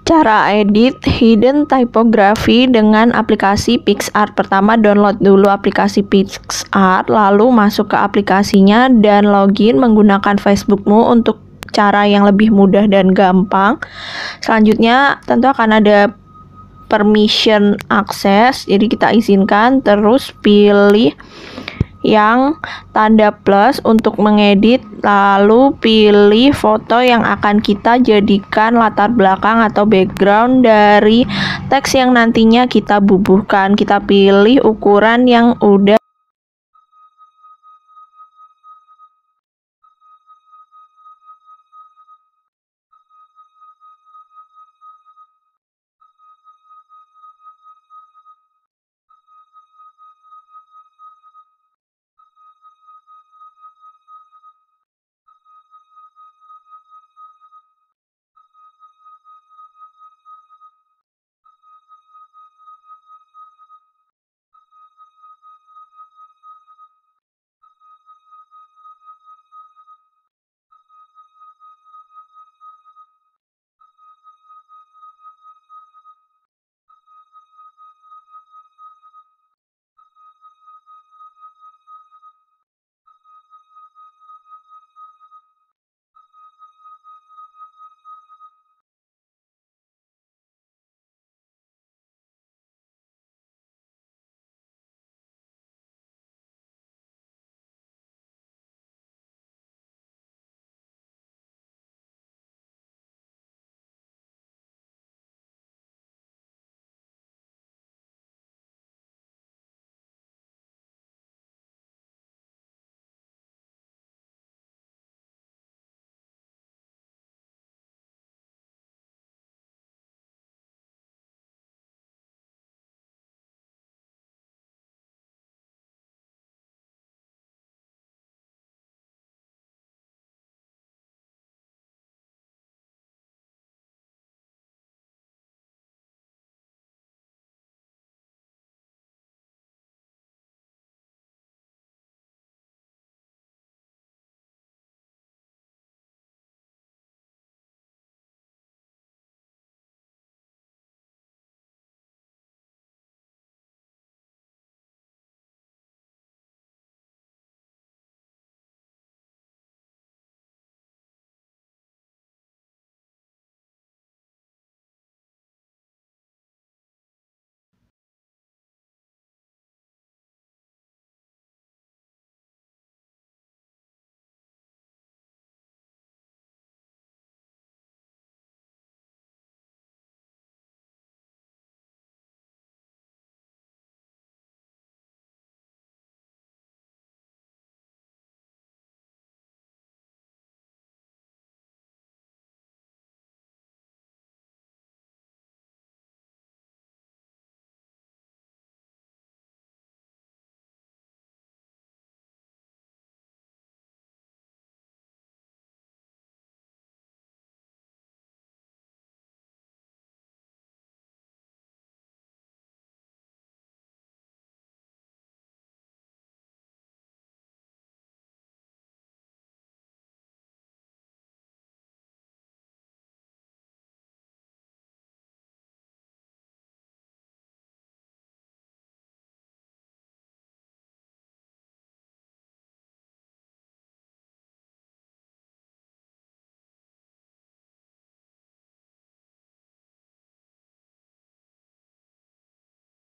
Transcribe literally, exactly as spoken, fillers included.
Cara edit hidden typography dengan aplikasi PicsArt. Pertama, download dulu aplikasi PicsArt, lalu masuk ke aplikasinya dan login menggunakan Facebookmu untuk cara yang lebih mudah dan gampang. Selanjutnya tentu akan ada permission access, jadi kita izinkan, terus pilih yang tanda plus untuk mengedit, lalu pilih foto yang akan kita jadikan latar belakang atau background dari teks yang nantinya kita bubuhkan. Kita pilih ukuran yang udah